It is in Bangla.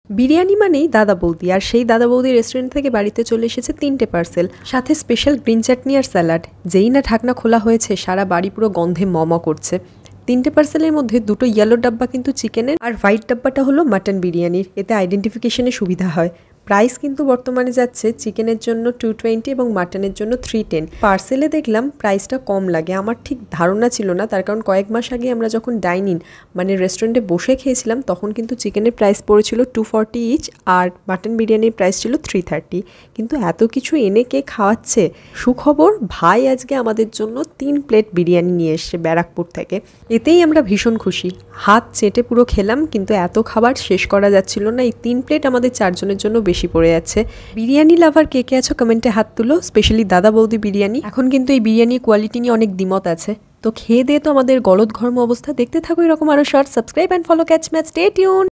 বিরিয়ানি মানেই দাদা বৌদি, আর সেই দাদা বৌদি রেস্টুরেন্ট থেকে বাড়িতে চলে এসেছে 3টে পার্সেল, সাথে স্পেশাল গ্রিন চাটনি আর স্যালাড। যেই না ঢাকনা খোলা হয়েছে সারা বাড়ি পুরো গন্ধে মম করছে। 3টে পার্সেলের মধ্যে 2টো ইয়েলো ডাব্বা কিন্তু চিকেনের, আর হোয়াইট ডাব্বাটা হলো মাটন বিরিয়ানির। এতে আইডেন্টিফিকেশনে সুবিধা হয়। প্রাইস কিন্তু বর্তমানে যাচ্ছে চিকেনের জন্য 220 এবং মাটনের জন্য 310। পার্সেলে দেখলাম প্রাইসটা কম লাগে, আমার ঠিক ধারণা ছিল না, তার কারণ কয়েক মাস আগে আমরা যখন ডাইনিং মানে রেস্টুরেন্টে বসে খেয়েছিলাম তখন কিন্তু চিকেনের প্রাইস পড়েছিল 240 ইচ, আর মাটন বিরিয়ানির প্রাইস ছিল 330। কিন্তু এত কিছু এনে কে খাওয়াচ্ছে? সুখবর, ভাই আজকে আমাদের জন্য 3 প্লেট বিরিয়ানি নিয়ে এসছে ব্যারাকপুর থেকে। এতেই আমরা ভীষণ খুশি। হাত চেটে পুরো খেলাম, কিন্তু এত খাবার শেষ করা যাচ্ছিল না। এই 3 প্লেট আমাদের 4 জনের জন্য বেশি পড়ে যাচ্ছে। বিরিয়ানি লাভার কে কে আছো কমেন্টে হাত তুলো, স্পেশালি দাদা বৌদি বিরিয়ানি। এখন কিন্তু এই বিরিয়ানির কোয়ালিটি নিয়ে অনেক দ্বিমত আছে। তো খেয়ে দিয়ে তো আমাদের গলদঘর্ম অবস্থা। দেখতে থাকো এরকম আরো short. Subscribe and follow catch match, stay tune.